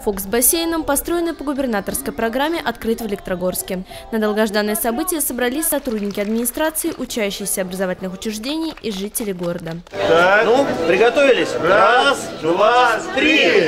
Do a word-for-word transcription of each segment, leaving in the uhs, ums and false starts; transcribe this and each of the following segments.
Фокс с бассейном, построенный по губернаторской программе, открыт в Электрогорске. На долгожданное событие собрались сотрудники администрации, учащиеся образовательных учреждений и жители города. Так, ну, приготовились? Раз, два, три!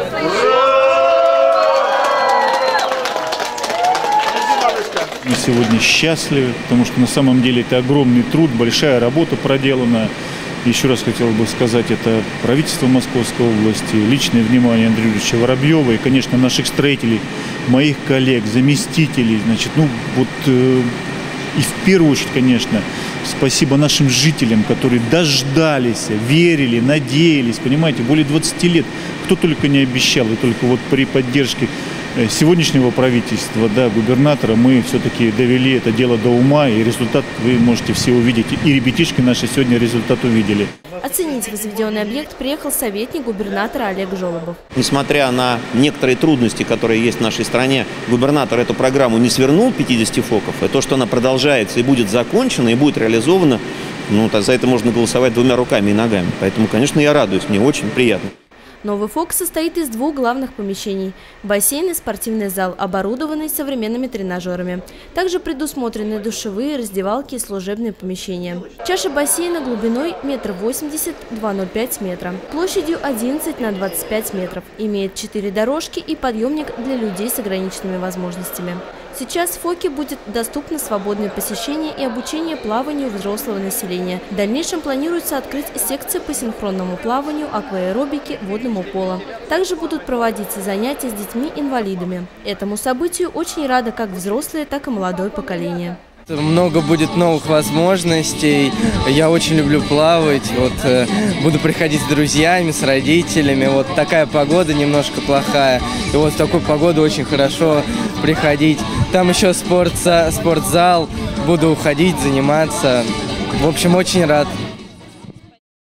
Мы сегодня счастливы, потому что на самом деле это огромный труд, большая работа проделана. Еще раз хотел бы сказать, это правительство Московской области, личное внимание Андрея Юрьевича Воробьева и, конечно, наших строителей, моих коллег, заместителей. Значит, ну вот э, и в первую очередь, конечно, спасибо нашим жителям, которые дождались, верили, надеялись, понимаете, более двадцати лет. Кто только не обещал, и только вот при поддержке сегодняшнего правительства, да, губернатора, мы все-таки довели это дело до ума, и результат вы можете все увидеть. И ребятишки наши сегодня результат увидели. Оценить возведенный объект приехал советник губернатора Олег Жолобов. Несмотря на некоторые трудности, которые есть в нашей стране, губернатор эту программу не свернул пятидесяти фоков. И то, что она продолжается и будет закончена, и будет реализована, ну, за это можно голосовать двумя руками и ногами. Поэтому, конечно, я радуюсь, мне очень приятно. Новый ФОКС состоит из двух главных помещений – бассейн и спортивный зал, оборудованный современными тренажерами. Также предусмотрены душевые, раздевалки и служебные помещения. Чаша бассейна глубиной метр восемьдесят — два ноль пять метра, площадью одиннадцать на двадцать пять метров, имеет четыре дорожки и подъемник для людей с ограниченными возможностями. Сейчас в ФОКе будет доступно свободное посещение и обучение плаванию взрослого населения. В дальнейшем планируется открыть секции по синхронному плаванию, акваэробике, водному поло. Также будут проводиться занятия с детьми-инвалидами. Этому событию очень рада как взрослые, так и молодое поколение. Много будет новых возможностей. Я очень люблю плавать. Вот, э, буду приходить с друзьями, с родителями. Вот такая погода немножко плохая. И вот в такую погоду очень хорошо приходить. Там еще спортзал, спортзал. Буду уходить, заниматься. В общем, очень рад.